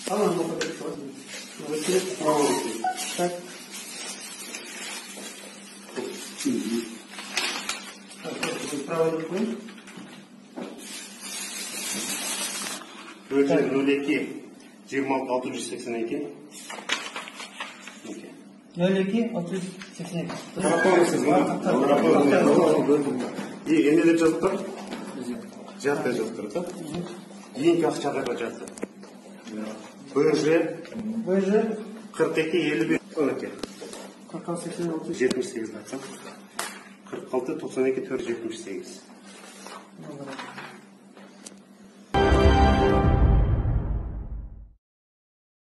Tamam, bu kadar. Так. Правой рукой. 402 26 682 02 682. И эмне деп жазып тұр? Жатта жазып тұр, да? Ең ақшаға жатты. БЖ 42 52 46 78 46 92 478.